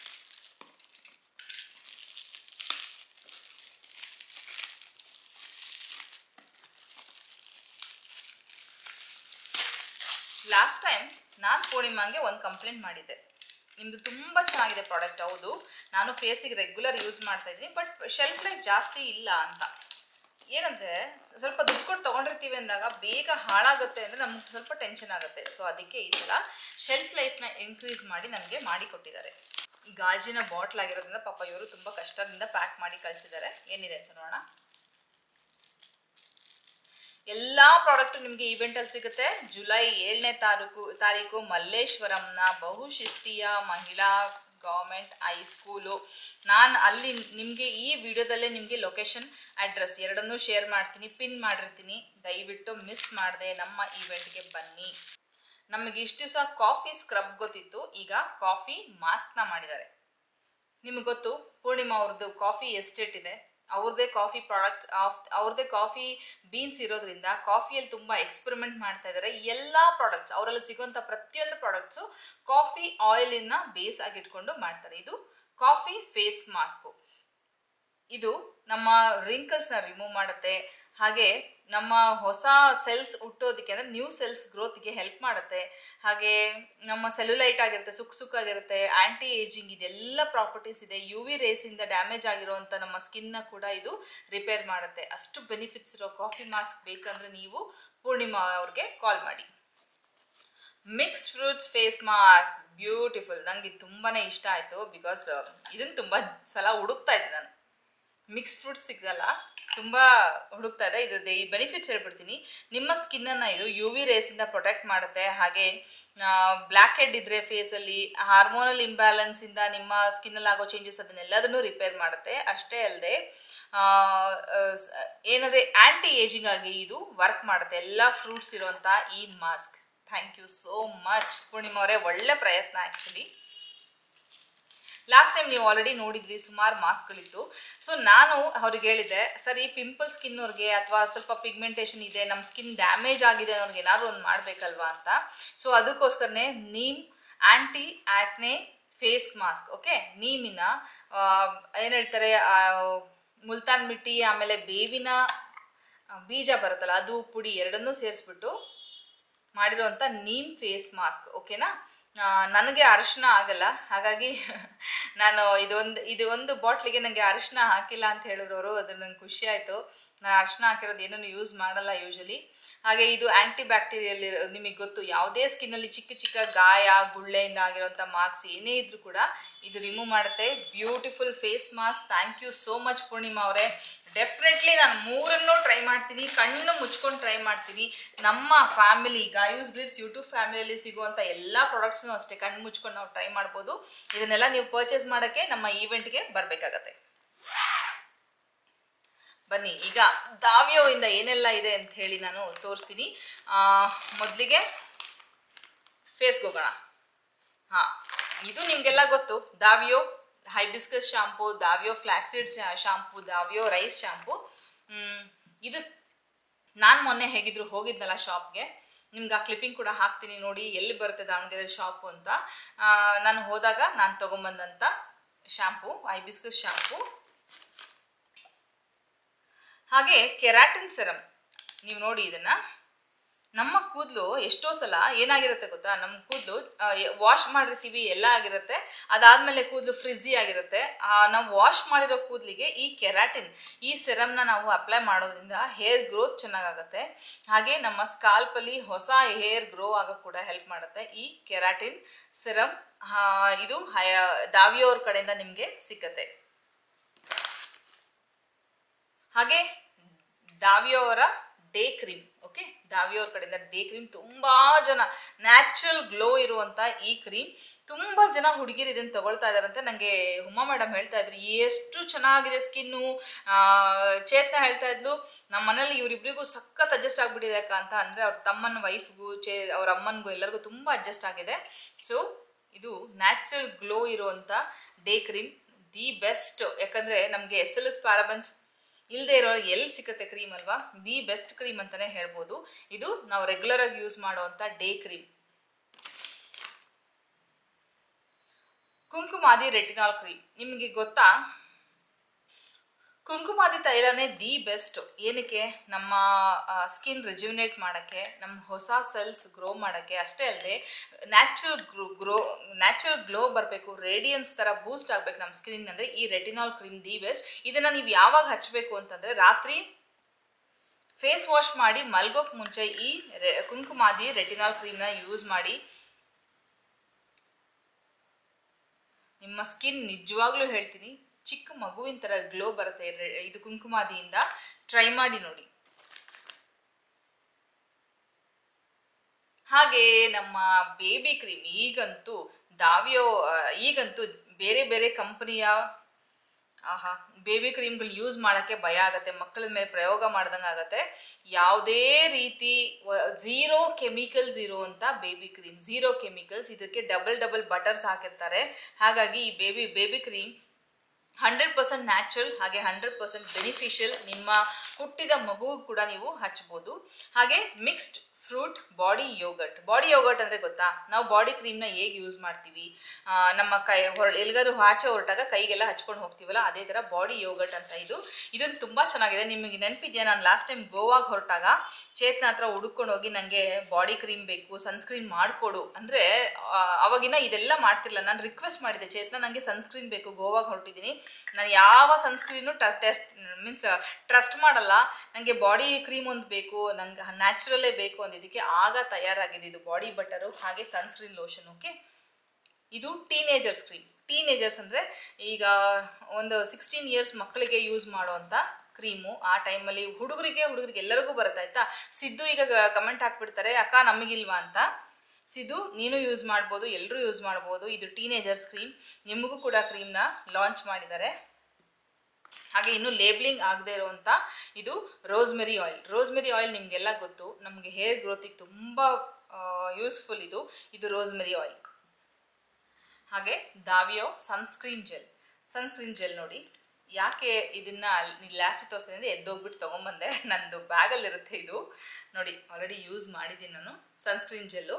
ಲಾಸ್ಟ್ ಟೈಮ್ ನಾನು ಪೂರ್ಣಿಮಾಗೆ ಒಂದು ಕಂಪ್ಲೇಂಟ್ ಮಾಡಿದ್ದೆ, ನಿಮ್ಮದು ತುಂಬ ಚೆನ್ನಾಗಿದೆ ಪ್ರಾಡಕ್ಟ್. ಹೌದು, ನಾನು ಫೇಸಿಗೆ ರೆಗ್ಯುಲರ್ ಯೂಸ್ ಮಾಡ್ತಾ ಇದ್ದೀನಿ, ಬಟ್ ಶೆಲ್ಫ್ ಲೈಫ್ ಜಾಸ್ತಿ ಇಲ್ಲ ಅಂತ. ಏನಂದರೆ ಸ್ವಲ್ಪ ದುಡ್ಡು ಕೊಟ್ಟು ತೊಗೊಂಡಿರ್ತೀವಿ ಅಂದಾಗ ಬೇಗ ಹಾಳಾಗುತ್ತೆ ಅಂದರೆ ನಮ್ಗೆ ಸ್ವಲ್ಪ ಟೆನ್ಷನ್ ಆಗುತ್ತೆ. ಸೊ ಅದಕ್ಕೆ ಈ ಸಲ ಶೆಲ್ಫ್ ಲೈಫ್ನ ಇನ್ಕ್ರೀಸ್ ಮಾಡಿ ನನಗೆ ಮಾಡಿ ಕೊಟ್ಟಿದ್ದಾರೆ. ಗಾಜಿನ ಬಾಟ್ಲ್ ಆಗಿರೋದ್ರಿಂದ ಪಾಪ ಇವರು ತುಂಬ ಕಷ್ಟದಿಂದ ಪ್ಯಾಕ್ ಮಾಡಿ ಕಳಿಸಿದ್ದಾರೆ. ಏನಿದೆ ಅಂತ ನೋಡೋಣ. ಎಲ್ಲ ಪ್ರಾಡಕ್ಟು ನಿಮಗೆ ಈವೆಂಟಲ್ಲಿ ಸಿಗುತ್ತೆ. ಜುಲೈ 7ನೇ ತಾರೀಕು ಮಲ್ಲೇಶ್ವರಂನ ಬಹುಶಿಸ್ತೀಯ ಮಹಿಳಾ ಗೌರ್ಮೆಂಟ್ ಹೈಸ್ಕೂಲು. ನಾನು ಅಲ್ಲಿ ನಿಮಗೆ ಈ ವಿಡಿಯೋದಲ್ಲೇ ನಿಮಗೆ ಲೊಕೇಶನ್ ಅಡ್ರೆಸ್ ಎರಡನ್ನೂ ಶೇರ್ ಮಾಡ್ತೀನಿ, ಪಿನ್ ಮಾಡಿರ್ತೀನಿ. ದಯವಿಟ್ಟು ಮಿಸ್ ಮಾಡದೆ ನಮ್ಮ ಈವೆಂಟ್ಗೆ ಬನ್ನಿ. ನಮಗೆ ಇಷ್ಟು ದಿವಸ ಕಾಫಿ ಸ್ಕ್ರಬ್ ಗೊತ್ತಿತ್ತು, ಈಗ ಕಾಫಿ ಮಾಸ್ಕ್ನ ಮಾಡಿದ್ದಾರೆ. ನಿಮಗೆ ಗೊತ್ತು ಪೂರ್ಣಿಮಾ ಅವ್ರದ್ದು ಕಾಫಿ ಎಸ್ಟೇಟ್ ಇದೆ, ಅವ್ರದ್ದೇ ಕಾಫಿ ಪ್ರಾಡಕ್ಟ್ಸ್ ಅವ್ರದ್ದೇ ಕಾಫಿ ಬೀನ್ಸ್ ಇರೋದ್ರಿಂದ ಕಾಫಿಯಲ್ಲಿ ತುಂಬ ಎಕ್ಸ್ಪೆರಿಮೆಂಟ್ ಮಾಡ್ತಾ ಇದ್ದಾರೆ. ಎಲ್ಲ ಪ್ರಾಡಕ್ಟ್ಸ್ ಅವರಲ್ಲಿ ಸಿಗುವಂಥ ಪ್ರತಿಯೊಂದು ಪ್ರಾಡಕ್ಟ್ಸು ಕಾಫಿ ಆಯಿಲನ್ನು ಬೇಸ್ ಆಗಿ ಇಟ್ಕೊಂಡು ಮಾಡ್ತಾರೆ. ಇದು ಕಾಫಿ ಫೇಸ್ ಮಾಸ್ಕು. ಇದು ನಮ್ಮ ರಿಂಕಲ್ಸ್ನ ರಿಮೂವ್ ಮಾಡುತ್ತೆ, ಹಾಗೆ ನಮ್ಮ ಹೊಸ ಸೆಲ್ಸ್ ಹುಟ್ಟೋದಕ್ಕೆ ಅಂದರೆ ನ್ಯೂ ಸೆಲ್ಸ್ ಗ್ರೋತ್ಗೆ ಹೆಲ್ಪ್ ಮಾಡುತ್ತೆ. ಹಾಗೆ ನಮ್ಮ ಸೆಲ್ಯುಲೈಟ್ ಆಗಿರುತ್ತೆ, ಸುಕ್ಕಾಗಿರುತ್ತೆ, ಆ್ಯಂಟಿ ಏಜಿಂಗ್ ಇದೆಲ್ಲ ಪ್ರಾಪರ್ಟೀಸ್ ಇದೆ. ಯು ವಿ ರೇಸಿಂದ ಡ್ಯಾಮೇಜ್ ಆಗಿರೋವಂಥ ನಮ್ಮ ಸ್ಕಿನ್ನ ಕೂಡ ಇದು ರಿಪೇರ್ ಮಾಡುತ್ತೆ. ಅಷ್ಟು ಬೆನಿಫಿಟ್ಸ್ ಇರೋ ಕಾಫಿ ಮಾಸ್ಕ್ ಬೇಕಂದರೆ ನೀವು ಪೂರ್ಣಿಮಾ ಅವ್ರಿಗೆ ಕಾಲ್ ಮಾಡಿ. Mixed fruits face mask beautiful. ನನಗೆ ತುಂಬಾ ಇಷ್ಟ ಆಯಿತು, ಬಿಕಾಸ್ ಇದನ್ನು ತುಂಬ ಸಲ ಹುಡುಕ್ತಾ ಇದ್ದೆ ನಾನು. ಮಿಕ್ಸ್ಡ್ ಫ್ರೂಟ್ಸ್ ಸಿಗಲ್ಲ, ತುಂಬ ಹುಡುಕ್ತಾ ಇದೆ. ಇದು ಈ ಬೆನಿಫಿಟ್ಸ್ ಹೇಳ್ಬಿಡ್ತೀನಿ. ನಿಮ್ಮ ಸ್ಕಿನ್ನನ್ನು ಇದು ಯು ವಿ ರೇಸಿಂದ ಪ್ರೊಟೆಕ್ಟ್ ಮಾಡುತ್ತೆ. ಹಾಗೆ ಬ್ಲ್ಯಾಕ್ ಹೆಡ್ ಇದ್ದರೆ ಫೇಸಲ್ಲಿ ಹಾರ್ಮೋನಲ್ ಇಂಬ್ಯಾಲೆನ್ಸಿಂದ ನಿಮ್ಮ ಸ್ಕಿನ್ನಲ್ಲಿ ಆಗೋ ಚೇಂಜಸ್ ಅದನ್ನೆಲ್ಲದನ್ನು ರಿಪೇರ್ ಮಾಡುತ್ತೆ. ಅಷ್ಟೇ ಅಲ್ಲದೆ ಏನಂದರೆ ಆ್ಯಂಟಿ ಏಜಿಂಗ್ ಆಗಿ ಇದು ವರ್ಕ್ ಮಾಡುತ್ತೆ. ಎಲ್ಲ ಫ್ರೂಟ್ಸ್ ಇರೋಂಥ ಈ mask. Thank you so much Purnima ಅವರೇ, ಒಳ್ಳೆ ಪ್ರಯತ್ನ ಆ್ಯಕ್ಚುಲಿ. ಲಾಸ್ಟ್ ಟೈಮ್ ನೀವು ಆಲ್ರೆಡಿ ನೋಡಿದ್ರಿ, ಸುಮಾರು ಮಾಸ್ಕ್ಗಳಿತ್ತು. ಸೊ ನಾನು ಅವ್ರಿಗೆ ಹೇಳಿದ್ದೆ, ಸರ್ ಈ ಪಿಂಪಲ್ ಸ್ಕಿನ್ ಅವ್ರಿಗೆ ಅಥವಾ ಸ್ವಲ್ಪ ಪಿಗ್ಮೆಂಟೇಷನ್ ಇದೆ, ನಮ್ಮ ಸ್ಕಿನ್ ಡ್ಯಾಮೇಜ್ ಆಗಿದೆ ಅವ್ರಿಗೆ ಏನಾದರೂ ಒಂದು ಮಾಡಬೇಕಲ್ವಾ ಅಂತ. ಸೊ ಅದಕ್ಕೋಸ್ಕರನೇ neem anti acne face mask. Okay, ನೀಮಿನ ಏನು ಹೇಳ್ತಾರೆ, ಮುಲ್ತಾನ್ ಮಿಟ್ಟಿ ಆಮೇಲೆ ಬೇವಿನ ಬೀಜ ಬರುತ್ತಲ್ಲ ಅದು ಪುಡಿ ಎರಡನ್ನೂ ಸೇರಿಸ್ಬಿಟ್ಟು ಮಾಡಿರೋಂಥ ನೀಮ್ ಫೇಸ್ ಮಾಸ್ಕ್. ಓಕೆನಾ, ನನಗೆ ಅರಿಶಿನ ಆಗಲ್ಲ, ಹಾಗಾಗಿ ನಾನು ಇದು ಒಂದು ಬಾಟ್ಲಿಗೆ ನನಗೆ ಅರಿಶಿನ ಹಾಕಿಲ್ಲ ಅಂತ ಹೇಳಿದ್ರು. ಅದು ನನಗೆ ಖುಷಿ ಆಯಿತು. ನಾನು ಅರಿಶಿನ ಹಾಕಿರೋದು ಏನೂ ಯೂಸ್ ಮಾಡಲ್ಲ ಯೂಶಲಿ. ಹಾಗೆ ಇದು ಆ್ಯಂಟಿ ಬ್ಯಾಕ್ಟೀರಿಯಲ್, ನಿಮಗೆ ಗೊತ್ತು ಯಾವುದೇ ಸ್ಕಿನ್ನಲ್ಲಿ ಚಿಕ್ಕ ಚಿಕ್ಕ ಗಾಯ ಗುಳ್ಳೆಯಿಂದ ಆಗಿರೋಂಥ ಮಾರ್ಕ್ಸ್ ಏನೇ ಇದ್ರೂ ಕೂಡ ಇದು ರಿಮೂವ್ ಮಾಡುತ್ತೆ. Beautiful face mask. Thank you so much Purnima ಅವರೇ. ಡೆಫಿನೆಟ್ಲಿ ನಾನು ಮೂರನ್ನೂ ಟ್ರೈ ಮಾಡ್ತೀನಿ, ಕಣ್ಣು ಮುಚ್ಕೊಂಡು ಟ್ರೈ ಮಾಡ್ತೀನಿ. ನಮ್ಮ ಫ್ಯಾಮಿಲಿ ಗಾಯೂಸ್ ಗ್ಲಿಟ್ಸ್ ಯೂಟ್ಯೂಬ್ ಫ್ಯಾಮಿಲಿಯಲ್ಲಿ ಸಿಗುವಂಥ ಎಲ್ಲ ಪ್ರಾಡಕ್ಟ್ಸ್ನೂ ಅಷ್ಟೇ ಕಣ್ಣು ಮುಚ್ಕೊಂಡು ನಾವು ಟ್ರೈ ಮಾಡ್ಬೋದು. ಇದನ್ನೆಲ್ಲ ನೀವು ಪರ್ಚೇಸ್ ಮಾಡೋಕ್ಕೆ ನಮ್ಮ ಈವೆಂಟ್ಗೆ ಬರಬೇಕಾಗತ್ತೆ. ಬನ್ನಿ, ಈಗ ದಾವ್ಯೋ ಇಂದ ಏನೆಲ್ಲ ಇದೆ ಅಂತ ಹೇಳಿ ನಾನು ತೋರಿಸ್ತೀನಿ. ಮೊದಲಿಗೆ ಫೇಸ್ಗೆ ಹೋಗೋಣ. ಹಾಂ, ಇದು ನಿಮಗೆಲ್ಲ ಗೊತ್ತು, Davyo hibiscus shampoo, Davyo flaxseed shampoo, Davyo rice shampoo. ಇದು ನಾನು ಮೊನ್ನೆ ಹೇಗಿದ್ರು ಹೋಗಿದ್ನಲ್ಲ ಶಾಪ್ಗೆ, ನಿಮ್ಗೆ ಆ ಕ್ಲಿಪ್ಪಿಂಗ್ ಕೂಡ ಹಾಕ್ತೀನಿ ನೋಡಿ, ಎಲ್ಲಿ ಬರುತ್ತೆ ದಾವಣಗೆರೆ ಶಾಪು ಅಂತ. ನಾನು ಹೋದಾಗ ನಾನು ತೊಗೊಂಬಂದಂಥ ಶಾಂಪು ಹೈಬಿಸ್ಕಸ್ ಶಾಂಪು. ಹಾಗೆ ಕೆರಾಟಿನ್ ಸೆರಮ್. ನೀವು ನೋಡಿ, ಇದನ್ನು ನಮ್ಮ ಕೂದಲು ಎಷ್ಟೋ ಸಲ ಏನಾಗಿರುತ್ತೆ ಗೊತ್ತಾ, ನಮ್ಮ ಕೂದಲು ವಾಶ್ ಮಾಡಿರ್ತೀವಿ ಎಲ್ಲ ಆಗಿರುತ್ತೆ, ಅದಾದಮೇಲೆ ಕೂದಲು ಫ್ರಿಜ್ಜಿ ಆಗಿರುತ್ತೆ. ನಾವು ವಾಶ್ ಮಾಡಿರೋ ಕೂದಲಿಗೆ ಈ ಕೆರಾಟಿನ್ ಈ ಸೆರಮ್ನ ನಾವು ಅಪ್ಲೈ ಮಾಡೋದ್ರಿಂದ ಹೇರ್ ಗ್ರೋತ್ ಚೆನ್ನಾಗಾಗುತ್ತೆ. ಹಾಗೆ ನಮ್ಮ ಸ್ಕಾಲ್ಪಲ್ಲಿ ಹೊಸ ಹೇರ್ ಗ್ರೋ ಆಗೋಕ್ಕೆ ಕೂಡ ಹೆಲ್ಪ್ ಮಾಡುತ್ತೆ ಈ ಕೆರಾಟಿನ್ ಸೆರಮ್. ಇದು ದಾವ್ಯೋ ಅವ್ರ ಕಡೆಯಿಂದ ನಿಮಗೆ ಸಿಕ್ಕತ್ತೆ. ಹಾಗೆ ದಾವ್ಯೋ ಅವರ ಡೇ ಕ್ರೀಮ್. ಓಕೆ, ದಾವ್ಯೋ ಅವ್ರ ಕಡೆಯಿಂದ ಡೇ ಕ್ರೀಮ್. ತುಂಬ ಜನ ನ್ಯಾಚುರಲ್ ಗ್ಲೋ ಇರುವಂಥ ಈ ಕ್ರೀಮ್ ತುಂಬ ಜನ ಹುಡುಗಿರು ಇದನ್ನು ತಗೊಳ್ತಾ ಇದ್ದಾರಂತೆ. ನನಗೆ ಉಮಾ ಮೇಡಮ್ ಹೇಳ್ತಾ ಇದ್ರು ಎಷ್ಟು ಚೆನ್ನಾಗಿದೆ ಸ್ಕಿನ್ನು. ಚೇತನ ಹೇಳ್ತಾ ಇದ್ಲು ನಮ್ಮ ಮನೇಲಿ ಇವರಿಬ್ಬರಿಗೂ ಸಖತ್ ಅಡ್ಜಸ್ಟ್ ಆಗಿಬಿಟ್ಟಿದೆ ಅಂತ. ಅಂದರೆ ಅವ್ರ ತಮ್ಮನ ವೈಫ್ಗೂ ಅವ್ರ ಅಮ್ಮನಿಗೂ ಎಲ್ಲರಿಗೂ ತುಂಬ ಅಡ್ಜಸ್ಟ್ ಆಗಿದೆ. ಸೊ ಇದು ನ್ಯಾಚುರಲ್ ಗ್ಲೋ ಇರುವಂಥ ಡೇ ಕ್ರೀಮ್ ದಿ ಬೆಸ್ಟ್. ಯಾಕಂದರೆ ನಮಗೆ SLS ಪ್ಯಾರಾಬೆನ್ಸ್ ಇಲ್ಲದೆ ಇರೋರಿಗೆ ಎಲ್ಲಿ ಸಿಗುತ್ತೆ ಕ್ರೀಮ್ ಅಲ್ವಾ, ದಿ ಬೆಸ್ಟ್ ಕ್ರೀಮ್ ಅಂತಾನೆ ಹೇಳ್ಬೋದು. ಇದು ನಾವು ರೆಗ್ಯುಲರ್ ಆಗಿ ಯೂಸ್ ಮಾಡುವಂಥ day cream. Kumkumadi retinol cream ನಿಮಗೆ ಗೊತ್ತಾ? ಕುಂಕುಮಾದಿ ತೈಲನೇ ದಿ ಬೆಸ್ಟ್. ಏನಕ್ಕೆ? ನಮ್ಮ ಸ್ಕಿನ್ ರಿಜ್ಯುನೇಟ್ ಮಾಡೋಕ್ಕೆ, ನಮ್ಮ ಹೊಸ ಸೆಲ್ಸ್ ಗ್ರೋ ಮಾಡೋಕ್ಕೆ, ಅಷ್ಟೇ ಅಲ್ಲದೆ ನ್ಯಾಚುರಲ್ ಗ್ಲೋ ಬರಬೇಕು, ರೇಡಿಯನ್ಸ್ ಥರ ಬೂಸ್ಟ್ ಆಗಬೇಕು ನಮ್ಮ ಸ್ಕಿನ್ ಅಂದರೆ ಈ ರೆಟಿನಾಲ್ ಕ್ರೀಮ್ ದಿ ಬೆಸ್ಟ್. ಇದನ್ನು ನೀವು ಯಾವಾಗ ಹಚ್ಚಬೇಕು ಅಂತಂದರೆ ರಾತ್ರಿ ಫೇಸ್ ವಾಶ್ ಮಾಡಿ ಮಲ್ಗೋಕ್ಕೆ ಮುಂಚೆ ಈ ಕುಂಕುಮಾದಿ ರೆಟಿನಾಲ್ ಕ್ರೀಮ್ನ ಯೂಸ್ ಮಾಡಿ. ನಿಮ್ಮ ಸ್ಕಿನ್ ನಿಜವಾಗ್ಲೂ ಹೇಳ್ತೀನಿ ಚಿಕ್ಕ ಮಗುವಿನ ಥರ ಗ್ಲೋ ಬರುತ್ತೆ ಇದು ಕುಂಕುಮಾದಿಯಿಂದ. ಟ್ರೈ ಮಾಡಿ ನೋಡಿ. ಹಾಗೆ ನಮ್ಮ ಬೇಬಿ ಕ್ರೀಮ್ ಈಗಂತೂ ಬೇರೆ ಬೇರೆ ಕಂಪನಿಯ ಬೇಬಿ ಕ್ರೀಮ್ಗಳು ಯೂಸ್ ಮಾಡೋಕ್ಕೆ ಭಯ ಆಗುತ್ತೆ, ಮಕ್ಕಳ ಮೇಲೆ ಪ್ರಯೋಗ ಮಾಡ್ದಂಗೆ ಆಗುತ್ತೆ. ಯಾವುದೇ ರೀತಿ ಝೀರೋ ಕೆಮಿಕಲ್ಸ್ ಇರುವಂಥ ಬೇಬಿ ಕ್ರೀಮ್, ಝೀರೋ ಕೆಮಿಕಲ್ಸ್. ಇದಕ್ಕೆ ಡಬಲ್ ಬಟರ್ಸ್ ಹಾಕಿರ್ತಾರೆ. ಹಾಗಾಗಿ ಈ ಬೇಬಿ ಕ್ರೀಮ್ 100% ನ್ಯಾಚುರಲ್, ಹಾಗೆ 100% ಬೆನಿಫಿಷಿಯಲ್. ನಿಮ್ಮ ಹುಟ್ಟಿದ ಮಗು ಕೂಡ ನೀವು ಹಚ್ಬೋದು. ಹಾಗೆ ಮಿಕ್ಸ್ಡ್ ಫ್ರೂಟ್ ಬಾಡಿ ಯೋಗರ್ಟ್ ಅಂದರೆ ಗೊತ್ತಾ? ನಾವು ಬಾಡಿ ಕ್ರೀಮ್ನ ಹೇಗೆ ಯೂಸ್ ಮಾಡ್ತೀವಿ, ನಮ್ಮ ಎಲ್ಲಿಗಾದ್ರೂ ಆಚೆ ಹೊರಟಾಗ ಕೈಗೆಲ್ಲ ಹಚ್ಕೊಂಡು ಹೋಗ್ತೀವಲ್ಲ, ಅದೇ ಥರ ಬಾಡಿ ಯೋಗರ್ಟ್ ಅಂತ ಇದನ್ನು ತುಂಬ ಚೆನ್ನಾಗಿದೆ. ನಿಮಗೆ ನೆನಪಿದೆಯಾ, ನಾನು ಲಾಸ್ಟ್ ಟೈಮ್ ಗೋವಾಗೆ ಹೊರಟಾಗ ಚೇತನ ಹತ್ರ ಹುಡುಕೊಂಡು ಹೋಗಿ ನನಗೆ ಬಾಡಿ ಕ್ರೀಮ್ ಬೇಕು, ಸನ್ಸ್ಕ್ರೀನ್ ಮಾಡಿಕೊಡು ಅಂದರೆ, ಅವಾಗಿನ ಇದೆಲ್ಲ ಮಾಡ್ತಿರಲಿಲ್ಲ. ನಾನು ರಿಕ್ವೆಸ್ಟ್ ಮಾಡಿದೆ, ಚೇತನ ನನಗೆ ಸನ್ಸ್ಕ್ರೀನ್ ಬೇಕು, ಗೋವಾಗೆ ಹೊರಟಿದ್ದೀನಿ, ನಾನು ಯಾವ ಸನ್ಸ್ಕ್ರೀನು ಟ್ರಸ್ಟ್ ಮಾಡಲ್ಲ, ನನಗೆ ಬಾಡಿ ಕ್ರೀಮ್ ಒಂದು ಬೇಕು, ನಂಗೆ ನ್ಯಾಚುರಲ್ಲೇ ಬೇಕು ಅಂದಿದ್ದಕ್ಕೆ ಆಗ ತಯಾರಾಗಿದೆ ಇದು ಬಾಡಿ ಬಟರು ಹಾಗೆ ಸನ್ಸ್ಕ್ರೀನ್ ಲೋಷನ್. ಓಕೆ, ಇದು ಟೀನೇಜರ್ಸ್ ಕ್ರೀಮ್. ಟೀನೇಜರ್ಸ್ ಅಂದರೆ ಈಗ ಒಂದು 16 ಇಯರ್ಸ್ ಮಕ್ಕಳಿಗೆ ಯೂಸ್ ಮಾಡುವಂಥ ಕ್ರೀಮು. ಆ ಟೈಮಲ್ಲಿ ಹುಡುಗರಿಗೆ ಎಲ್ಲರಿಗೂ ಬರುತ್ತೆ ಆಯಿತಾ. ಸಿದ್ದು ಈಗ ಕಮೆಂಟ್ ಹಾಕ್ಬಿಡ್ತಾರೆ, ಅಕ್ಕ ನಮಗಿಲ್ವಾ ಅಂತ. ಸಿದ್ದು ನೀನು ಯೂಸ್ ಮಾಡ್ಬೋದು, ಎಲ್ಲರೂ ಯೂಸ್ ಮಾಡ್ಬೋದು. ಇದು ಟೀನೇಜರ್ಸ್ ಕ್ರೀಮ್. ನಿಮಗೂ ಕೂಡ ಕ್ರೀಮ್ನ ಲಾಂಚ್ ಮಾಡಿದ್ದಾರೆ. ಹಾಗೆ ಇನ್ನು ಲೇಬ್ಲಿಂಗ್ ಆಗದೆ ಇರುವಂಥ ಇದು ರೋಸ್ಮೆರಿ ಆಯಿಲ್ ನಿಮಗೆಲ್ಲ ಗೊತ್ತು, ನಮಗೆ ಹೇರ್ ಗ್ರೋತಿಗೆ ತುಂಬ ಯೂಸ್ಫುಲ್ ಇದು ರೋಸ್ಮೆರಿ ಆಯಿಲ್. ಹಾಗೆ ದಾವಿಯೋ ಸನ್ಸ್ಕ್ರೀನ್ ಜೆಲ್ ನೋಡಿ. ಯಾಕೆ ಇದನ್ನು ಲಾಸ್ಟ್ ತೋರಿಸ್ತೀನಿ ಅಂದರೆ ಎದ್ದೋಗ್ಬಿಟ್ಟು ತೊಗೊಂಬಂದೆ, ನಂದು ಬ್ಯಾಗಲ್ಲಿರುತ್ತೆ ಇದು ನೋಡಿ. ಆಲ್ರೆಡಿ ಯೂಸ್ ಮಾಡಿದ್ದೀನಿ ನಾನು ಸನ್ಸ್ಕ್ರೀನ್ ಜೆಲ್ಲು.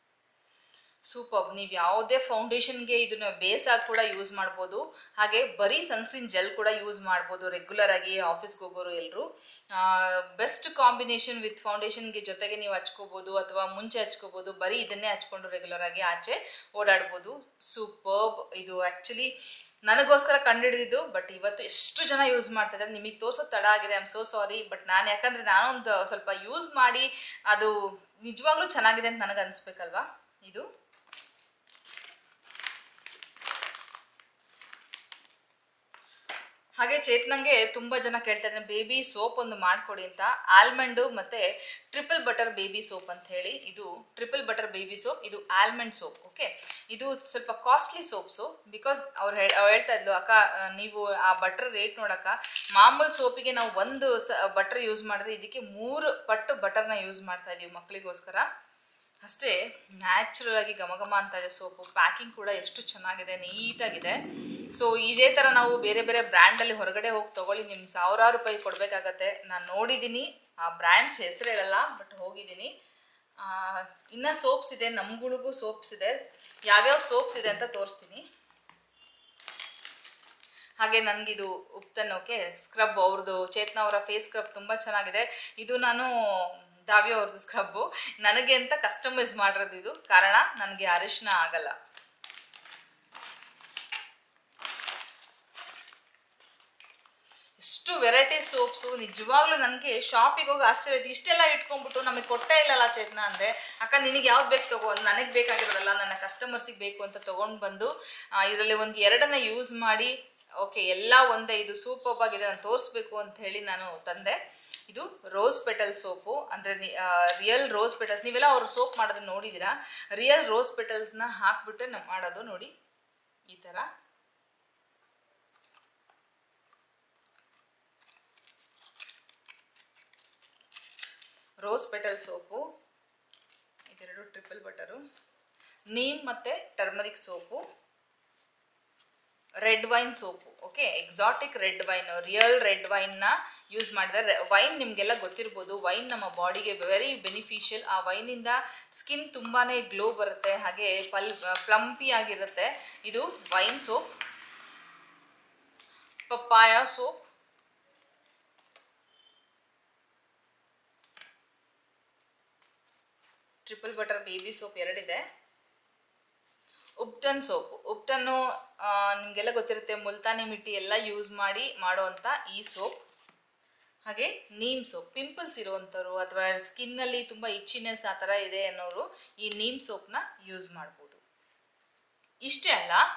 ಸೂಪರ್. ನೀವು ಯಾವುದೇ ಫೌಂಡೇಶನ್ಗೆ ಇದನ್ನ ಬೇಸಾಗಿ ಕೂಡ ಯೂಸ್ ಮಾಡ್ಬೋದು. ಹಾಗೆ ಬರೀ ಸನ್ಸ್ಕ್ರೀನ್ ಜೆಲ್ ಕೂಡ ಯೂಸ್ ಮಾಡ್ಬೋದು. ರೆಗ್ಯುಲರ್ ಆಗಿ ಆಫೀಸ್ಗೆ ಹೋಗೋರು ಎಲ್ಲರೂ ಬೆಸ್ಟ್ ಕಾಂಬಿನೇಷನ್ ವಿತ್ ಫೌಂಡೇಶನ್ಗೆ ಜೊತೆಗೆ ನೀವು ಹಚ್ಕೋಬೋದು, ಅಥವಾ ಮುಂಚೆ ಹಚ್ಕೋಬೋದು. ಬರೀ ಇದನ್ನೇ ಹಚ್ಕೊಂಡು ರೆಗ್ಯುಲರ್ ಆಗಿ ಆಚೆ ಓಡಾಡ್ಬೋದು. ಸೂಪರ್ಬ್. ಇದು ಆ್ಯಕ್ಚುಲಿ ನನಗೋಸ್ಕರ ಕಂಡುಹಿಡಿದಿದ್ದು, ಬಟ್ ಇವತ್ತು ಎಷ್ಟು ಜನ ಯೂಸ್ ಮಾಡ್ತಾ ಇದ್ದಾರೆ ನಿಮಗೆ ತೋರ್ಸೋದು ತಡ ಆಗಿದೆ. I am so sorry. But ಯಾಕಂದರೆ ನಾನೊಂದು ಸ್ವಲ್ಪ ಯೂಸ್ ಮಾಡಿ ಅದು ನಿಜವಾಗ್ಲೂ ಚೆನ್ನಾಗಿದೆ ಅಂತ ನನಗೆ ಅನಿಸ್ಬೇಕಲ್ವಾ. ಇದು ಹಾಗೆ ಚೇತನಂಗೆ ತುಂಬ ಜನ ಕೇಳ್ತಾ ಇದ್ದಾರೆ ಬೇಬಿ ಸೋಪ್ ಒಂದು ಮಾಡಿಕೊಡಿ ಅಂತ. ಆಲ್ಮಂಡು ಮತ್ತು ಟ್ರಿಪಲ್ ಬಟರ್ ಬೇಬಿ ಸೋಪ್ ಅಂತ ಹೇಳಿ. ಇದು ಟ್ರಿಪಲ್ ಬಟರ್ ಬೇಬಿ ಸೋಪ್, ಇದು ಆಲ್ಮಂಡ್ ಸೋಪ್. ಓಕೆ, ಇದು ಸ್ವಲ್ಪ ಕಾಸ್ಟ್ಲಿ ಸೋಪ್ಸು. ಬಿಕಾಸ್ ಅವ್ರು ಹೇಳ್ತಾ ಇದ್ಲು, ಅಕ್ಕ ನೀವು ಆ ಬಟರ್ ರೇಟ್ ನೋಡಕ್ಕ, ಮಾಮೂಲು ಸೋಪಿಗೆ ನಾವು ಒಂದು ಬಟರ್ ಯೂಸ್ ಮಾಡಿದ್ರೆ ಇದಕ್ಕೆ 3 ಪಟ್ಟು ಬಟರ್ನ ಯೂಸ್ ಮಾಡ್ತಾ ಇದೀವಿ ಮಕ್ಕಳಿಗೋಸ್ಕರ. ಅಷ್ಟೇ ನ್ಯಾಚುರಲ್ ಆಗಿ ಘಮ ಅಂತ ಇದೆ ಸೋಪು. ಪ್ಯಾಕಿಂಗ್ ಕೂಡ ಎಷ್ಟು ಚೆನ್ನಾಗಿದೆ, ನೀಟಾಗಿದೆ. ಸೊ ಇದೇ ಥರ ನಾವು ಬೇರೆ ಬೇರೆ ಬ್ರ್ಯಾಂಡಲ್ಲಿ ಹೊರಗಡೆ ಹೋಗಿ ತೊಗೊಳ್ಳಿ, ನಿಮ್ಮ ಸಾವಿರಾರು ರೂಪಾಯಿ ಕೊಡಬೇಕಾಗತ್ತೆ. ನಾನು ನೋಡಿದ್ದೀನಿ, ಆ ಬ್ರ್ಯಾಂಡ್ಸ್ ಹೆಸರು ಹೇಳಲ್ಲ, ಬಟ್ ಹೋಗಿದ್ದೀನಿ. ಇನ್ನು ಸೋಪ್ಸ್ ಇದೆ, ನಮ್ಗಳಿಗೂ ಸೋಪ್ಸ್ ಇದೆ. ಯಾವ್ಯಾವ ಸೋಪ್ಸ್ ಇದೆ ಅಂತ ತೋರಿಸ್ತೀನಿ. ಹಾಗೆ ನನಗಿದು ಉಪ್ತನ್ ಓಕೆ ಸ್ಕ್ರಬ್, ಅವ್ರದ್ದು ಚೇತನ ಅವರ ಫೇಸ್ ಸ್ಕ್ರಬ್ ತುಂಬ ಚೆನ್ನಾಗಿದೆ. ಇದು ನಾನು ದಾವಿಯೋ ಅವ್ರದ್ದು ಸ್ಕ್ರಬ್ಬು ನನಗೆ ಅಂತ ಕಸ್ಟಮೈಸ್ ಮಾಡಿರೋದು ಇದು, ಕಾರಣ ನನಗೆ ಅರಿಶಿನ ಆಗಲ್ಲ. ಎಷ್ಟು ವೆರೈಟಿ ಸೋಪ್ಸು. ನಿಜವಾಗ್ಲೂ ನನಗೆ ಶಾಪಿಗೆ ಹೋಗಿ ಆಶ್ಚರ್ಯ ಆಯ್ತು, ಇಷ್ಟೆಲ್ಲ ಇಟ್ಕೊಂಡ್ಬಿಟ್ಟು ನಮಗೆ ಕೊಟ್ಟೇ ಇಲ್ಲಲ್ಲ ಚೇತನ ಅಂದೆ. ಅಕ್ಕ ನಿನಗೆ ಯಾವ್ದು ಬೇಕು ತಗೋ, ನನಗೆ ಬೇಕಾಗಿರೋದಲ್ಲ, ನನ್ನ ಕಸ್ಟಮರ್ಸಿಗೆ ಬೇಕು ಅಂತ ತೊಗೊಂಡು ಬಂದು ಇದರಲ್ಲಿ ಒಂದು 2 ಯೂಸ್ ಮಾಡಿ ಓಕೆ ಎಲ್ಲ ಒಂದೇ, ಇದು ಸೂಪರ್ ಆಗಿದೆ, ನಾನು ತೋರಿಸ್ಬೇಕು ಅಂತ ಹೇಳಿ ನಾನು ತಂದೆ. ಇದು ರೋಸ್ ಪೆಟಲ್ ಸೋಪು, ಅಂದರೆ ರಿಯಲ್ ರೋಸ್ ಪೆಟಲ್ಸ್. ನೀವೆಲ್ಲ ಅವರು ಸೋಪ್ ಮಾಡೋದನ್ನ ನೋಡಿದ್ದೀರಾ. ರಿಯಲ್ ರೋಸ್ ಪೆಟಲ್ಸ್ನ ಹಾಕ್ಬಿಟ್ಟು ನಾವು ಮಾಡೋದು ನೋಡಿ ಈ ಥರ. ರೋಸ್ ಪೆಟಲ್ ಸೋಪು, ಇದೆರಡು ಟ್ರಿಪಲ್ ಬಟರು. ನೀಮ್ ಮತ್ತು turmeric soap, red wine soap. Okay, exotic red wine, real red ವೈನ್ನ ಯೂಸ್ ಮಾಡಿದರೆ, ವೈನ್ ನಿಮಗೆಲ್ಲ ಗೊತ್ತಿರ್ಬೋದು, ವೈನ್ ನಮ್ಮ ಬಾಡಿಗೆ ವೆರಿ ಬೆನಿಫಿಷಿಯಲ್. ಆ ವೈನಿಂದ ಸ್ಕಿನ್ ತುಂಬಾ ಗ್ಲೋ ಬರುತ್ತೆ, ಹಾಗೆ ಪ್ಲಂಪಿ ಆಗಿರುತ್ತೆ. ಇದು wine soap. Papaya soap, triple butter baby soap ಎರಡಿದೆ. ಉಪ್ಟನ್ ಸೋಪು. ಉಪ್ಟನ್ನು ನಿಮಗೆಲ್ಲ ಗೊತ್ತಿರುತ್ತೆ, ಮುಲ್ತಾನಿ ಮಿಟ್ಟಿ ಎಲ್ಲ ಯೂಸ್ ಮಾಡಿ ಮಾಡೋವಂಥ ಈ ಸೋಪ್. ಹಾಗೆ ನೀಮ್ ಸೋಪ್, ಪಿಂಪಲ್ಸ್ ಇರೋವಂಥವ್ರು ಅಥವಾ ಸ್ಕಿನ್ನಲ್ಲಿ ತುಂಬ ಇಚ್ಚಿನೆಸ್ ಆ ಥರ ಇದೆ ಅನ್ನೋರು ಈ ನೀಮ್ ಸೋಪ್ನ ಯೂಸ್ ಮಾಡ್ಬೋದು. ಇಷ್ಟೇ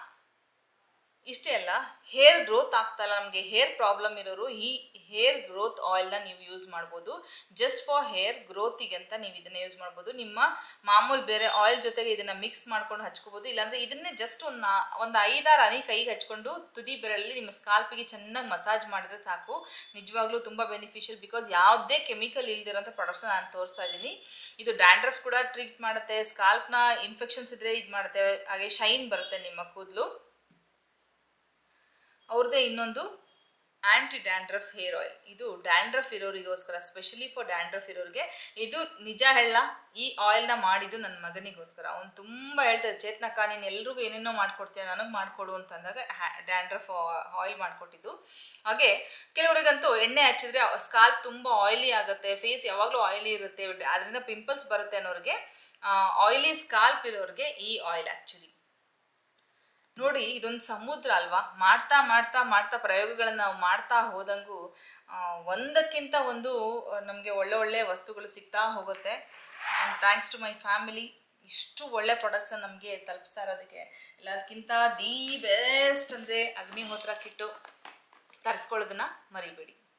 ಅಲ್ಲ, ಹೇರ್ ಗ್ರೋತ್ ಆಗ್ತಲ್ಲ ನಮಗೆ, ಹೇರ್ ಪ್ರಾಬ್ಲಮ್ ಇರೋರು ಈ ಹೇರ್ ಗ್ರೋತ್ ಆಯಿಲ್ನ ನೀವು ಯೂಸ್ ಮಾಡ್ಬೋದು. ಜಸ್ಟ್ ಫಾರ್ ಹೇರ್ ಗ್ರೋತಿಗೆ ಅಂತ ನೀವು ಇದನ್ನ ಯೂಸ್ ಮಾಡ್ಬೋದು. ನಿಮ್ಮ ಮಾಮೂಲು ಬೇರೆ ಆಯಿಲ್ ಜೊತೆಗೆ ಇದನ್ನ ಮಿಕ್ಸ್ ಮಾಡ್ಕೊಂಡು ಹಚ್ಕೋಬೋದು. ಇಲ್ಲಾಂದರೆ ಇದನ್ನೇ ಜಸ್ಟ್ ಒಂದು 5-6 ಹನಿ ಕೈಗೆ ಹಚ್ಕೊಂಡು ತುದಿ ಬೆರಳಲ್ಲಿ ನಿಮ್ಮ ಸ್ಕಾಲ್ಪಿಗೆ ಚೆನ್ನಾಗಿ ಮಸಾಜ್ ಮಾಡಿದ್ರೆ ಸಾಕು. ನಿಜವಾಗ್ಲೂ ತುಂಬ ಬೆನಿಫಿಷಿಯಲ್, ಬಿಕಾಸ್ ಯಾವುದೇ ಕೆಮಿಕಲ್ ಇಲ್ದಿರೋಂಥ ಪ್ರಾಡಕ್ಟ್ಸ್ನ ನಾನು ತೋರಿಸ್ತಾ ಇದ್ದೀನಿ. ಇದು ಡ್ಯಾಂಡ್ರಫ್ ಕೂಡ ಟ್ರೀಟ್ ಮಾಡುತ್ತೆ, ಸ್ಕಾಲ್ಪ್ನ ಇನ್ಫೆಕ್ಷನ್ಸ್ ಇದ್ದರೆ ಇದು ಮಾಡುತ್ತೆ, ಹಾಗೆ ಶೈನ್ ಬರುತ್ತೆ ನಿಮ್ಮ ಕೂದಲು. ಅವ್ರದ್ದೇ ಇನ್ನೊಂದು ಆ್ಯಂಟಿ ಡ್ಯಾಂಡ್ರಫ್ ಹೇರ್ ಆಯಿಲ್. ಇದು ಡ್ಯಾಂಡ್ರಫ್ ಇರೋರಿಗೋಸ್ಕರ, ಸ್ಪೆಷಲಿ ಫಾರ್ ಡ್ಯಾಂಡ್ರಫ್ ಇರೋರಿಗೆ. ಇದು ನಿಜ ಹೇಳ, ಈ ಆಯಿಲ್ನ ಮಾಡಿದ್ದು ನನ್ನ ಮಗನಿಗೋಸ್ಕರ. ಅವ್ನು ತುಂಬ ಹೇಳ್ತಾರೆ, ಚೇತನಕ್ಕ ನೀನು ಎಲ್ರಿಗೂ ಏನೇನೋ ಮಾಡ್ಕೊಡ್ತೀಯ, ನನಗೆ ಮಾಡಿಕೊಡು ಅಂತಂದಾಗ ಡ್ಯಾಂಡ್ರಫ್ ಆಯಿಲ್ ಮಾಡಿಕೊಟ್ಟಿದ್ದು. ಹಾಗೆ ಕೆಲವರಿಗಂತೂ ಎಣ್ಣೆ ಹಚ್ಚಿದ್ರೆ ಸ್ಕಾಲ್ಪ್ ತುಂಬ ಆಯಿಲಿ ಆಗುತ್ತೆ, ಫೇಸ್ ಯಾವಾಗಲೂ ಆಯಿಲಿ ಇರುತ್ತೆ, ಅದರಿಂದ ಪಿಂಪಲ್ಸ್ ಬರುತ್ತೆ ಅನ್ನೋರಿಗೆ, ಆಯಿಲಿ ಸ್ಕಾಲ್ಪ್ ಇರೋರಿಗೆ ಈ ಆಯಿಲ್ ಆ್ಯಕ್ಚುಲಿ. ನೋಡಿ, ಇದೊಂದು ಸಮುದ್ರ ಅಲ್ವಾ. ಮಾಡ್ತಾ ಮಾಡ್ತಾ ಮಾಡ್ತಾ ಪ್ರಯೋಗಗಳನ್ನ ನಾವು ಮಾಡ್ತಾ ಹೋದಂಗೂ ಒಂದಕ್ಕಿಂತ ಒಂದು ನಮಗೆ ಒಳ್ಳೆ ವಸ್ತುಗಳು ಸಿಗ್ತಾ ಹೋಗುತ್ತೆ. And thanks to my family, ಇಷ್ಟು ಒಳ್ಳೆ ಪ್ರಾಡಕ್ಟ್ಸನ್ನು ನಮಗೆ ತಲುಪಿಸ್ತಾ ಇರೋದಕ್ಕೆ. ಎಲ್ಲದಕ್ಕಿಂತ ದಿ ಬೆಸ್ಟ್ ಅಂದರೆ ಅಗ್ನಿಹೋತ್ರ ಕಿಟ್ಟು ತರಿಸ್ಕೊಳ್ಳೋದನ್ನ ಮರಿಬೇಡಿ.